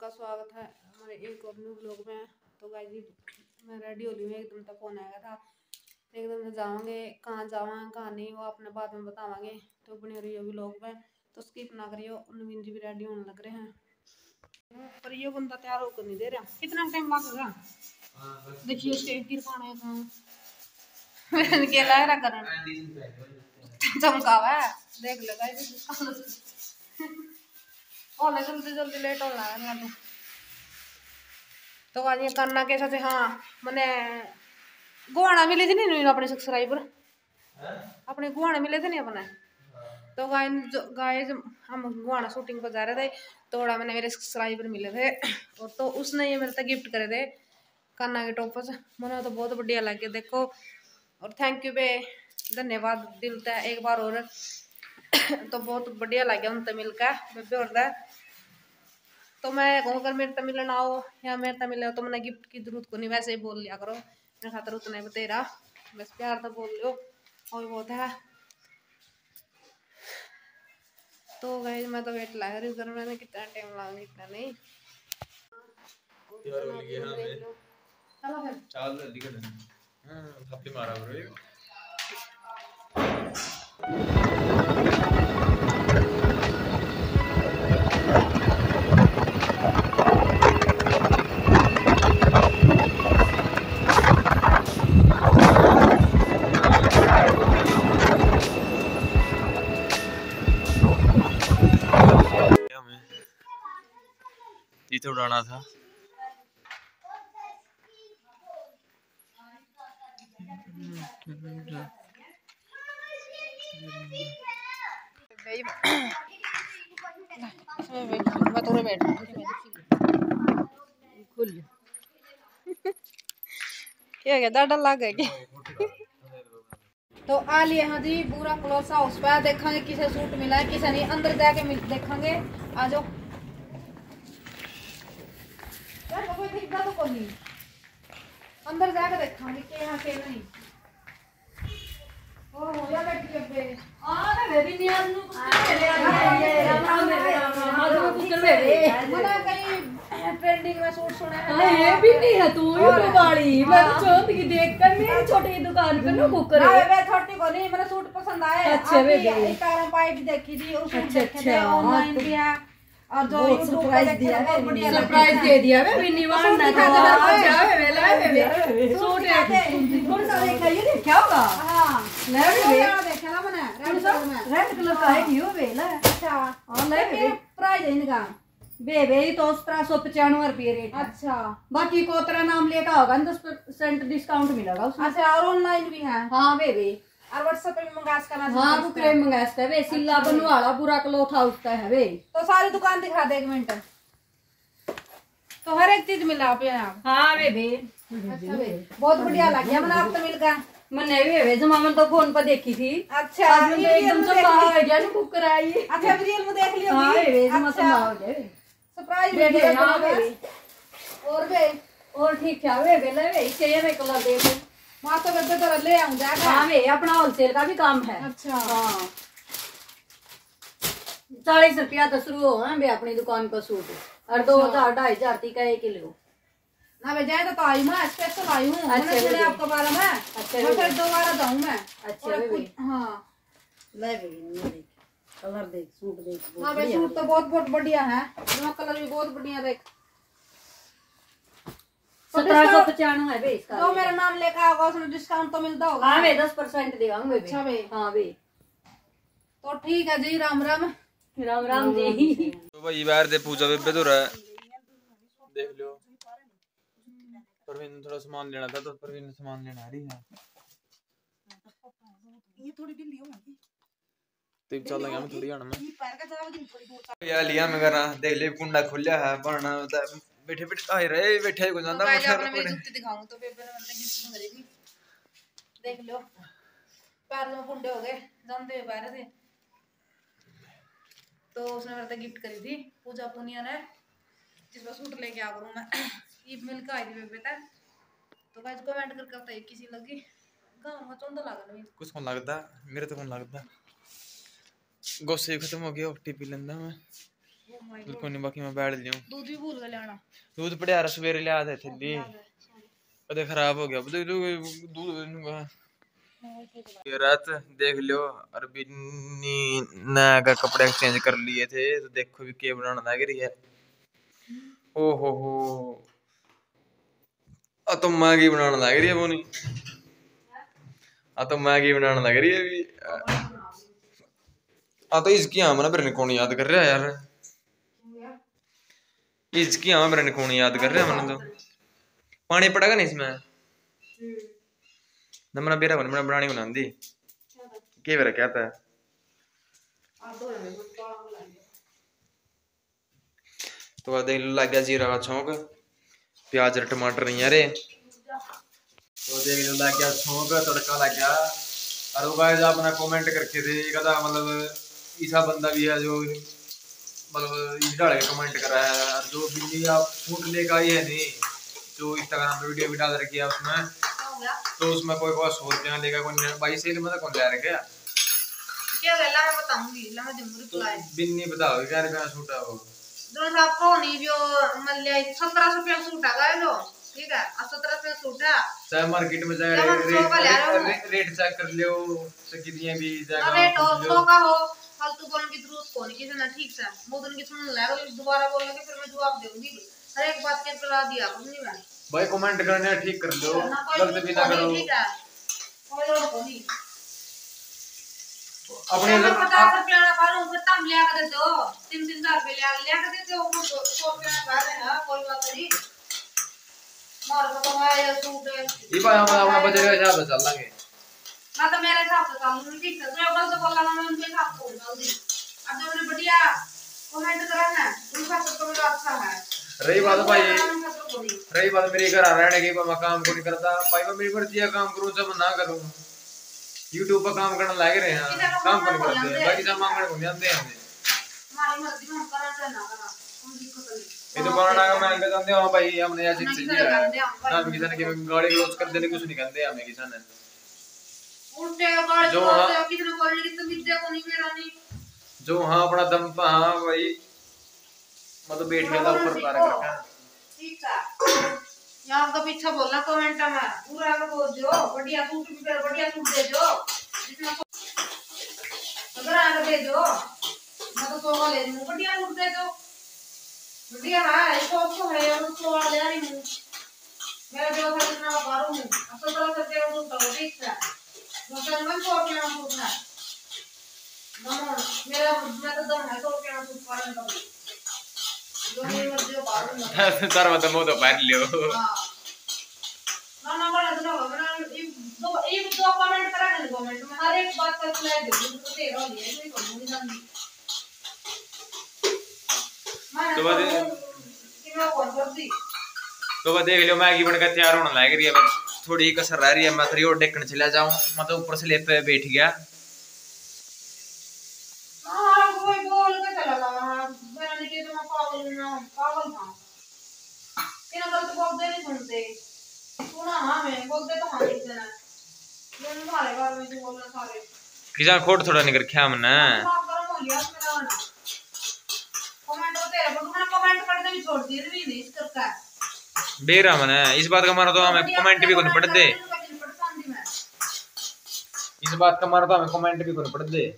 सबका स्वागत है हमारे एक और न्यू ब्लॉग में। तो गाइस जी मैं रेडी हो रही हूँ, एकदम तक फोन आया था, एकदम से जावांगे, कहाँ जावांगे कहाँ नहीं वो अपने बाद में बतावांगे। तो बनी रही हो ब्लॉग में, तो स्किप ना करियो। नवीन जी भी रेडी होने लग रहे हैं पर ये बंदा तैयार होकर नहीं दे रहा, कितना टाइम लगेगा देखिए उसके गिर पाना है कहाँ के ला रहा करन चमकावा है देख ले गाइस जल्दी जल्दी लेट हो रहा है। तो आज ये करना कैसा थे, हाँ मैंने गुआना मिले थे नहीं अपने सब्सक्राइबर, अपने गुआना मिले थे नहीं अपने। तो गाइस हम गुआना शूटिंग पर जा रहे थे, थोड़ा मैंने मेरे सब्सक्राइबर मिले थे और तो उसने ये मेरे तक गिफ्ट करे थे कान्ना के टॉपर्स। मैंने तो बहुत बढ़िया लगे देखो, और थैंक यू पे धन्यवाद दिल था एक बार और तो बहुत बढ़िया लगे उनसे मिलकर बेबे और। तो मैं कहूँ अगर मेरे तक मिलना हो या मेरे तक मिले हो तो मैंने गिफ्ट की जरूरत को नहीं, वैसे ही बोल लिया करो मेरे खातर उतना ही बतेरा, बस प्यार तो बोल लो और बहुत है। तो गाइस मैं तो वेट लगा रही हूँ, मैंने कितना टाइम लगा इतना नहीं तैयार हो गया हमें। चलो फिर चल जल्दी कर हां थप्पी मारा करो। तो उड़ाना था क्या डर लग गया तो आ लिए हाँ जी पूरा क्लोज हाउस पे देखेंगे किसे सूट मिला है किसे नहीं, अंदर जाके देखेंगे। आ जाओ कोई दिखता तो कोई नहीं, अंदर जाके देखेंगे के यहाँ के नहीं। ओ हो या बैठी अबे आ रे बेबी नियाज नु राम मना कहीं ट्रेंडिंग में सूट सुना है ये भी नहीं है तू यूट्यूब वाली। मैं तो चाहती कि देखकर मेरी छोटी दुकान पे ना बुक करे। वे छोटी को नहीं, मेरा सूट पसंद आया। अच्छा वे कारण पाइप देखी थी उस सूट देखे थे ऑनलाइन भी है और जो सरप्राइज दिया है, सरप्राइज दे दिया है विन्नी वाला ना था जावे वेला वे सूट है कौन सा देखा ये क्या होगा। हां ले वे देखा ना मैंने रेड कलर का है क्यों वेला। अच्छा ऑनलाइन प्राइस है इनका बेबे तो 1795 रुपये रेट। अच्छा बाकी को तेरा नाम लेकर होगा 10% डिस्काउंट मिलेगा उसमें। अच्छा और ऑनलाइन भी है। हाँ बेबे और व्हाट्सएप पे भी मंगा सकना। हाँ बुकरे मंगा सकता है सिल्ला बनवाला पूरा क्लॉथ हाउस का है वे। तो सारी दुकान दिखा दे एक मिनट, तो हर एक चीज मिला आप यहाँ। हाँ बेबे अच्छा बे बहुत बढ़िया लग गया मैंने आपसे मिलकर। मैंने भी जमामन तो फोन पर देखी थी। अच्छा एकदम से बाहर गया ना बुक कराई। अच्छा रियल में देख लियो। हाँ बेबे अच्छा सरप्राइज बेबे हाँ बेबे और बे और ठीक है बेबे ले वे चाहिए वे कलर दे दे मां तो बेबे तो ले आऊंगा। हाँ बे अपना होलसेल का भी काम है। अच्छा हाँ 40 रुपया तो शुरू हो बे अपनी दुकान का सूट और 2000 2500 तक का 1 किलो ना मैं जाए तो आई मैं स्पेशल आई हूँ। अच्छा मैंने आपके बारे में। अच्छा मैं फिर दोबारा जाऊँ मैं। अच्छा बेबी हाँ ले बेबी कलर देख सूट देख। हाँ भाई सूट तो बहुत बढ़िया है, कलर भी बहुत बढ़िया देख 1795 है बे इसका। तो मेरा नाम लेकर आओगे उसमें डिस्काउंट तो मिलता होगा। हाँ बे 10% देंगे। अच्छा बे हाँ बे तो ठीक है जी। राम राम राम राम जी। तो भाई बाहर दे पूजा बेबे तो रहा देख लो। परवीन थोड़ा सामान लेना था तो परवीन सामान लेना आ रही है। ये थोड़ी ढीली होगी तो चल गया मैं थोड़ी आना मैं यार लिया मैं करा देख ले कुंडा खुला है पढ़ना बैठे बैठे आ रहे बैठे को जांदा मैं अपने मेरी जुत्ती दिखाऊं तो बेबे ने मतलब गिफ्ट करेगी देख लो पैर में कुंडे हो गए जांदे बाहर से। तो उसने मेरे को गिफ्ट करी थी पूजा पुनिया ने, जिस पर सूट लेके आ करूं मैं ये मिल के आई थी बेबे तक। तो गाइस कमेंट करके बताइए किसी लगी गांव में चंदा लगा नहीं कुछ कौन लगता मेरे तो कौन लगता गोसे खत्म हो गया टीपी लेंदा मैं कोई नहीं बाकी मैं बैठ लिया दूध भी भूल गए लेना। दूध पड़े यार सवेरे लिया था थैली कदे खराब हो गया दूध ये रात देख लो और बिन्नी नया का कपड़े एक्सचेंज कर लिए थे तो देखो भी क्या बनाना लग रही है। ओ हो आ तो मैगी बनाना लग रही है वो नहीं आ तो मैगी बनाना लग रही है भी आ तो इसकी हाँ मेरे ने कौन याद कर रहा है यार इसकी हाँ मेरे ने कौन याद कर रहा है मैंने तो पानी पड़ेगा नहीं इसमें नमना बेरा बन मैं बनानी बना दी क्या बेरा क्या था तो देख लग गया जीरा का छौंक प्याज और टमाटर नहीं यारे तो देख लो लग गया छौंक तड़का लग गया और वो गाइस आपने कमेंट करके थे कदा मतलब ऐसा बंदा भी है जो मतलब इस डाल के कमेंट कर रहा है और जो बिल्ली आप फूड लेकर आई है नहीं जो इंस्टाग्राम पे वीडियो भी डाल रखी है उसमें तो उसमें कोई 100 रुपया लेगा कोई भाई सेल में तो कौन ले रखा क्या गला मैं बताऊंगी ला मैं दूंगी रिप्लाई बिन्नी बताओ क्या रुपया सूट है वो दोनों आपको नहीं जो मल्ले 1700 रुपया सूट है गाय लो ठीक है 1700 रुपया सूट है चाहे मार्केट में जाए रेट चेक कर लियो कितनी भी जगह रेट हो 100 का हो फालतू बोलने की जरूरत को नहीं किसी ने ठीक से मोदन की सुन ले दोबारा बोलेंगे फिर मैं जवाब दूंगी हर एक बात के बता दिया नहीं मैं भाई कमेंट करने ठीक कर लो गलत भी ना करो ठीक है कोई लोग को नहीं अपने 50 रुपया ना पारूं फिर तुम ले आके देते हो 3-3 रुपए ले आके देते हो 100 रुपया पा रहे हैं कोई बात नहीं मार को तो है सूट ये भाई हम अपना बजट के हिसाब से चल लेंगे ना तो मेरे हिसाब से काम नहीं ठीक है जो गलत बोला मैं उनके हिसाब से जल्दी अब जो मैंने बढ़िया कमेंट करा ना उनका सब तो मेरा अच्छा है रही बात भाई रही बात मेरे घर आ रहने की मैं काम को नहीं करता भाई मैं मेरी मर्जी का काम करूं जब ना करूं YouTube पर काम करने लग रहे हैं काम कर करते हैं बाकी सब मांगने को नहीं आते हैं हमारी मर्जी में हम करा चाहे ना करा हम दिक्कत नहीं ये तो बनाना का मैं कहते हैं भाई हमने ऐसी चीज है ना किसी ने कि गाड़ी क्लोज कर देने कुछ नहीं कहते हमें किसी ने उल्टे गाड़ी जो किसी ने बोलने की तो विद्या को नहीं मेरा नहीं जो हाँ अपना दम पर हाँ भाई मतलब बैठ गया था ऊपर तार रखा ठीक है यहाँ का पीछा बोलना कमेंट में पूरा का बोल जो बढ़िया सूट भी कर बढ़िया सूट दे जो जितना अगर आगे दे जो मैं तो सोगा ले लूं बढ़िया सूट दे जो बढ़िया है इसको तो है उसको वाला ले रही हूं मेरा जो था इतना बारू हूं अब तो तरह से तेरा सूट तो ठीक है मुसलमान को अपना सूट है मेरा मैं तो दम है तो अपना सूट पालन करूं तार मतलब मो तो पार लियो ना ना बड़ा तो ना ये दो कमेंट करा ना कमेंट में हर एक बात का रिप्लाई दे दूं तो तेरा लिए नहीं करूंगी जानती तो बाद मैं कौन करती तो बाद देख लियो मैगी बनकर तैयार होने लग रही है बस थोड़ी कसर रह रही है मैं थोड़ी और डेकन चला जाऊं मतलब ऊपर से लेप पे बैठ गया हां कोई बोल के चला गया मेरा नहीं तो मैं पागल था तेरा गलत बोल दे नहीं सुनते सुना हां मैं बोलते तो हां लिख देना ये हमारे बारे में जो बोलना सारे किसान खोट थोड़ा नहीं रखा हमने गरम हो गया मेरा वाला कमेंट होते हैं बट मैंने कमेंट करने भी छोड़ दिए भी नहीं इस करका बेरा मने इस बात का मारा तो हमें कमेंट भी कोई पढ़ दे इस बात का मारा तो हमें कमेंट भी कोई पढ़ दे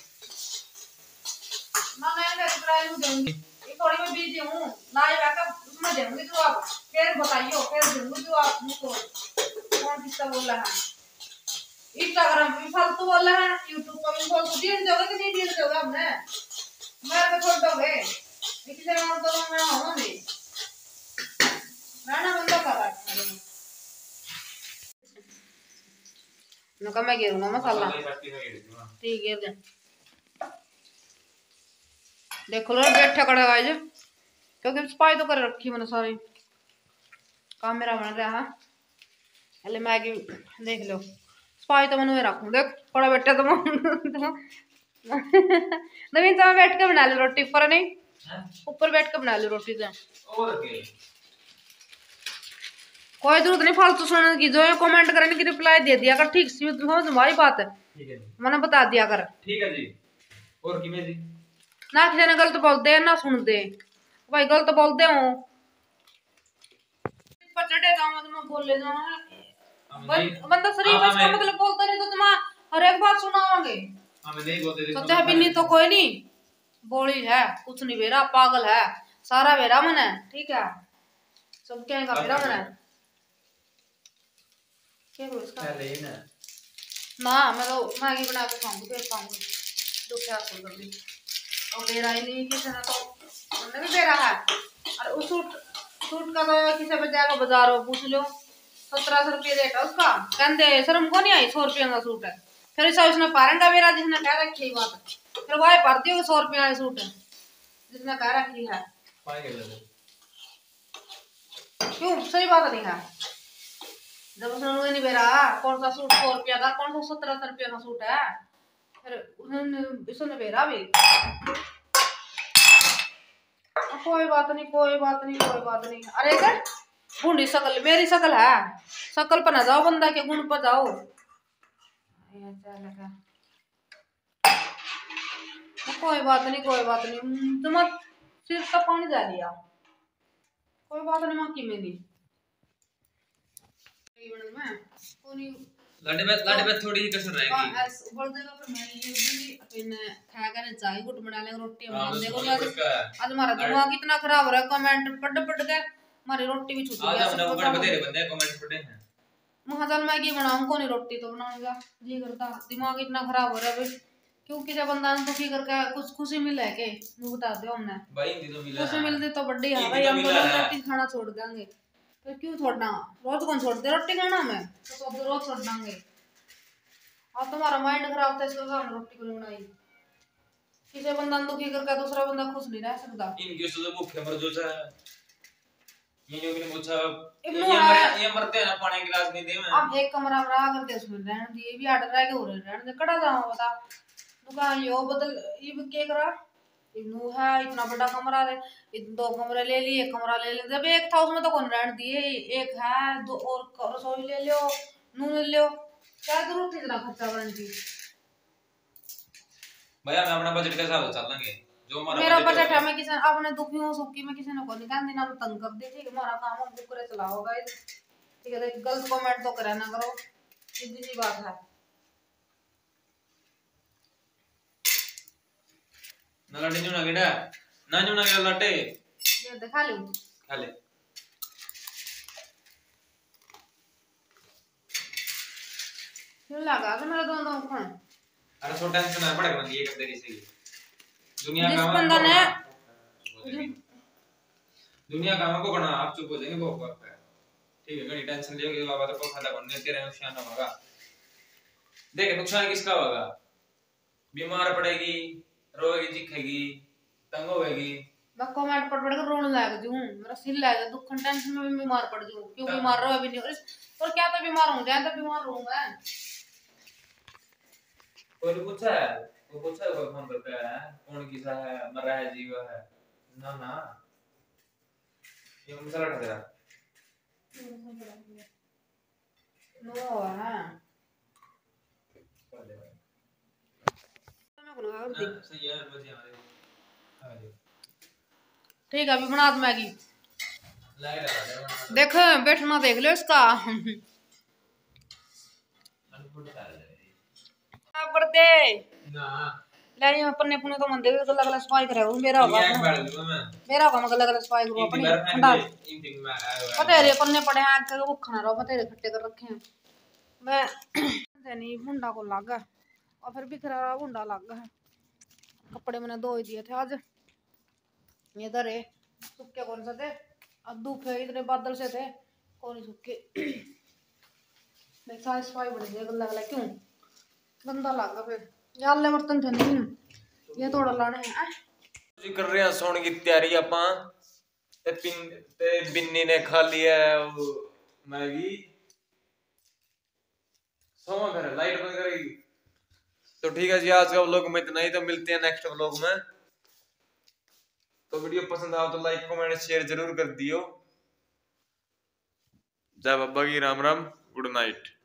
ना मैं रिप्लाई दूंगी ये थोड़ी मैं बिजी हूं लाइव आकर उसमें दूंगी तो आप फिर बताइयो फिर दूंगी जो आप मुझको कौन किसका बोल रहा है इंस्टाग्राम पे फालतू बोल रहा है YouTube पर भी फालतू दिए दोगे कि नहीं दिए दोगे हमने मेरे को छोड़ दोगे इसी नाम तो मैं हूंगी ना बंद कर रहा है नका मैं गिरूंगा मसाला ठीक है देखो लो बैठा कड़ा गाइस क्योंकि स्पाई तो कर रखी मैंने सारी काम मेरा बन रहा है पहले मैगी देख लो स्पाई तो मैंने रखूं देख बड़ा बैठा तो नवीन तो बैठ के बना ले रोटी ऊपर नहीं ऊपर बैठ के बना ले रोटी तो कोई जरूरत नहीं फालतू सुनने की जो कमेंट करने की रिप्लाई दे दिया कर ठीक सी तुम्हारी बात है मैंने बता दिया कर ठीक है जी और किमें जी ना किसी ने गलत बोल दे ना सुन दे भाई गलत बोल दे हूँ पर चढ़े गाँव में बोले बंदा शरीफ है इसका मतलब बोलता नहीं तो तुम हर एक बात सुनाओगे हमें नहीं बोलते तो चाहे बिन्नी तो कोई नहीं बोली है कुछ नहीं बेरा पागल है सारा बेरा मन है ठीक है सब क्या का बेरा मन है क्या बोल इसका ना मैं तो मैगी बना के खाऊंगी फिर खाऊंगी तो क्या कर दी और बेरा ही नहीं किसी ने तो उन्होंने भी बेरा है और उस सूट का तो किसी पे जाकर बाजार में पूछ लो 1700 रुपये रेट है उसका कहते शर्म को नहीं आई 100 रुपये का सूट है फिर ऐसा उसने पारंडा मेरा जिसने कह रखी है बात फिर वही पढ़ती हो 100 रुपये का सूट है जिसने कह रखी है क्यों सही बात नहीं है जब उसने नहीं बेरा कौन सा सूट 100 रुपया का कौन सा 1700 रुपये का सूट है फिर उसने बेरा भी कोई बात नहीं कोई बात नहीं कोई बात नहीं अरे कर बूढ़ी शकल मेरी शकल है शकल पर ना जाओ बंदा के गुण पर जाओ कोई बात नहीं तुम सिर का पानी जा लिया कोई बात नहीं माँ की मेरी लाडे में थोड़ी ही कसर रहेगी बोल देगा फिर मैं ये भी अपने खाएगा ना चाय गुट बना लेंगे रोटी बना देंगे आज हमारा दिमाग इतना खराब हो रहा है कमेंट पढ़ के हमारी रोटी भी छूट गई आज हम बतेरे बंदे कमेंट पढ़े हैं महाजन मैगी बनाऊं को नहीं रोटी तो बनाऊंगा जी करता दिमाग इतना खराब हो रहा है भाई क्योंकि जब बंदा दुखी करके कुछ खुशी मिले के वो बता दो हमने भाई तो मिला खुशी मिलती तो बड़ी है भाई हम रोटी खाना छोड़ देंगे तो क्यों छोड़ना रोज कौन छोड़ते रोटी खाना में तो सब रोज छोड़ देंगे और तुम्हारा माइंड खराब था इसके कारण रोटी क्यों बनाई किसी बंदा दुखी करके दूसरा बंदा खुश नहीं रह सकता इनके तो भूखे मर जो है ये जो भी पूछा ये मरते हैं ना पानी गिलास नहीं दे मैं अब एक कमरा में रहा करते उसमें रहने दिए भी आर्डर रह के हो रहे रहने दे कड़ा जाओ बता दुकान यो बदल ये के करा इन्नू है इतना बड़ा कमरा है 2 कमरे ले लिए 1 कमरा ले लिए जब एक था उसमें तो कौन रहने दिए एक है 2 और रसोई ले लो नून ले लो क्या जरूरत इतना खर्चा करने की भैया मैं अपना बजट के हिसाब से चल लेंगे जो मेरा बजट है मैं किसी अपने दुखी हूं सुखी में किसी ने को निकाल देना तंग कर दे ठीक है हमारा काम हम बुक करे चलाओ गाइस ठीक है गलत कमेंट तो करे ना करो सीधी सी बात है ना लड्डे जो ना गेड़ा ना जो ना गेड़ा लड्डे ये दिखा ले खा ले क्यों लगा तो मेरा दोनों खान अरे छोटा टेंशन है पड़ेगा ये कर देरी से दुनिया जिस का बंदा ने दुनिया का को बना आप चुप हो जाएंगे वो वक्त है ठीक है घनी टेंशन लियोगे बाबा तो कोई फायदा बनने तेरे नुकसान होगा देख नुकसान किसका होगा बीमार पड़ेगी रोएगी दिखेगी तंग होएगी मैं कमेंट पढ़ के रोने लग जाऊं मेरा सिर लग जाए दुख टेंशन में भी बीमार पड़ जाऊं क्यों बीमार रहो भी नहीं और क्या तो बीमार हूं जाए तो बीमार रहूंगा कोई पूछा है कोई फोन करके है कौन किसा है मर रहा है जीवा है ना ना ये मसाला उठा तेरा नो है सही है बस यहाँ ठीक है अभी बना दो मैगी देख बैठना देख लो इसका करते ना ले अपने अपने तो मंदिर तो लगला सफाई करे मेरा होगा मेरा होगा मतलब लगला सफाई करो अपनी ठंडा पता है रे पन्ने पड़े हैं आग वो खाना रहो पता है खट्टे कर रखे हैं मैं नहीं भुंडा को लग गया और फिर बिखरा भुंडा लग गया कपड़े मैंने धो ही दिए थे आज ये इधर है सूखे कौन सा थे अब धूप है इतने बादल से थे कौन सूखे सारी सफाई बढ़ गई गला गला क्यों गंदा लगा फिर यार ले बर्तन थे नहीं ये थोड़ा लाने हैं जी कर रहे हैं सोने की तैयारी अपा ते बिन्नी ने खा लिया वो मैगी सोमा फिर लाइट बंद करेगी तो ठीक है जी आज का व्लॉग में इतना ही तो मिलते हैं नेक्स्ट व्लॉग में तो वीडियो पसंद आओ तो लाइक कमेंट शेयर जरूर कर दियो जय बाबा की राम राम गुड नाइट।